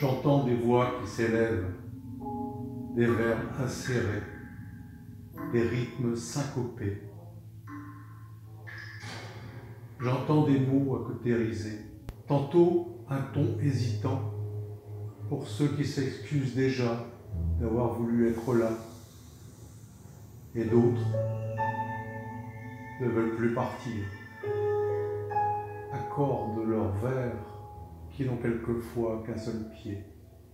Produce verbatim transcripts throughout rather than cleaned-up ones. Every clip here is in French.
J'entends des voix qui s'élèvent, des vers acérés, des rythmes syncopés. J'entends des mots acautérisés, tantôt un ton hésitant pour ceux qui s'excusent déjà d'avoir voulu être là, et d'autres ne veulent plus partir, accordent leurs vers qui n'ont quelquefois qu'un seul pied.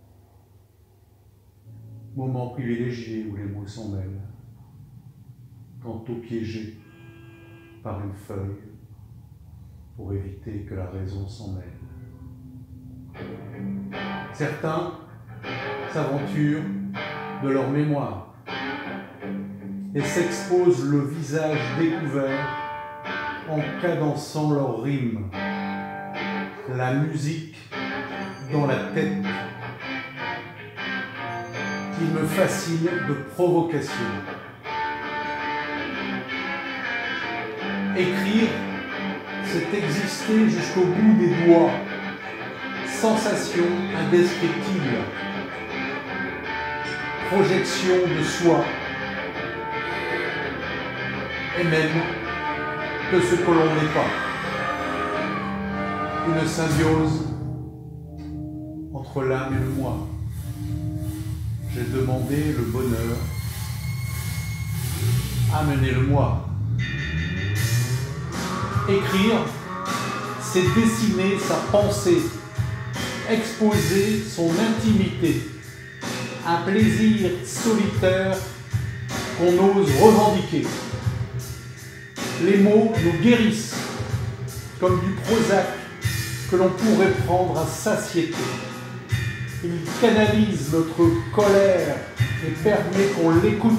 Moment privilégié où les mots s'en mêlent, tantôt piégés par une feuille pour éviter que la raison s'en mêle. Certains s'aventurent de leur mémoire et s'exposent le visage découvert en cadençant leurs rimes, la musique dans la tête. Il me fascine de provocation. Écrire, c'est exister jusqu'au bout des doigts, sensation indescriptible, projection de soi, et même de ce que l'on n'est pas. Une symbiose entre l'âme et le moi. J'ai demandé le bonheur, amenez-le-moi. Écrire, c'est dessiner sa pensée, exposer son intimité, un plaisir solitaire qu'on ose revendiquer. Les mots nous guérissent, comme du Prozac que l'on pourrait prendre à satiété. Ils canalisent notre colère et permettent qu'on l'écoute.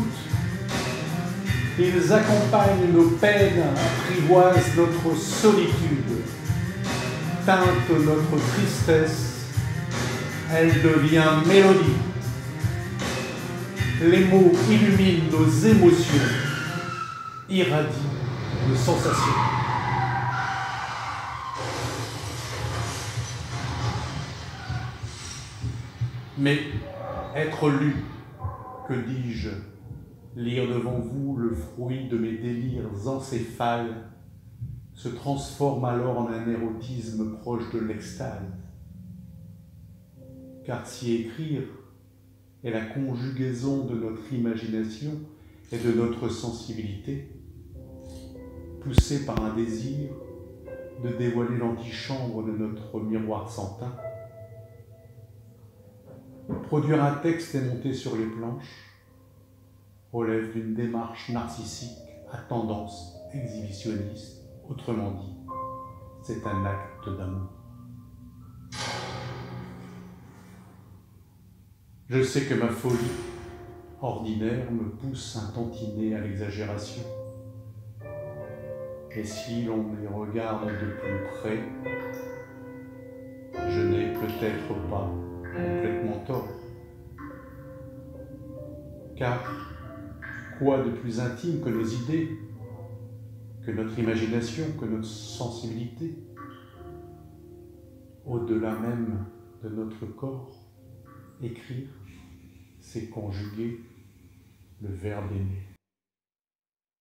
Ils accompagnent nos peines, apprivoisent notre solitude, teintent notre tristesse, elle devient mélodie. Les mots illuminent nos émotions, irradient nos sensations. Mais être lu, que dis-je, lire devant vous le fruit de mes délires encéphales, se transforme alors en un érotisme proche de l'extase. Car si écrire est la conjugaison de notre imagination et de notre sensibilité, poussée par un désir de dévoiler l'antichambre de notre miroir sans teint, produire un texte et monter sur les planches relève d'une démarche narcissique à tendance exhibitionniste. Autrement dit, c'est un acte d'amour. Je sais que ma folie ordinaire me pousse un tantinet à l'exagération. Et si l'on les regarde de plus près, je n'ai peut-être pas complètement tort. Car quoi de plus intime que nos idées, que notre imagination, que notre sensibilité, au-delà même de notre corps, écrire, c'est conjuguer le verbe aimer.